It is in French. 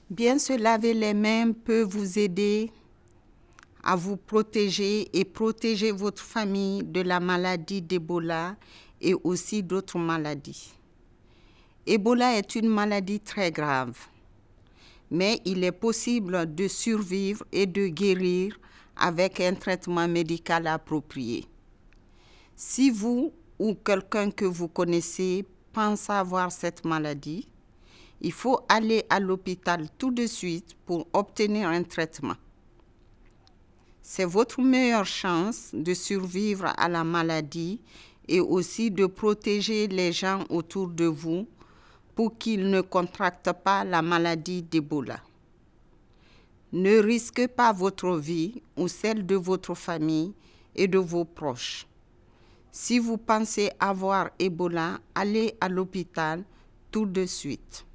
Bien se laver les mains peut vous aider à vous protéger et protéger votre famille de la maladie d'Ebola et aussi d'autres maladies. Ebola est une maladie très grave, mais il est possible de survivre et de guérir avec un traitement médical approprié. Si vous ou quelqu'un que vous connaissez pense avoir cette maladie, il faut aller à l'hôpital tout de suite pour obtenir un traitement. C'est votre meilleure chance de survivre à la maladie et aussi de protéger les gens autour de vous pour qu'ils ne contractent pas la maladie d'Ebola. Ne risquez pas votre vie ou celle de votre famille et de vos proches. Si vous pensez avoir Ebola, allez à l'hôpital tout de suite.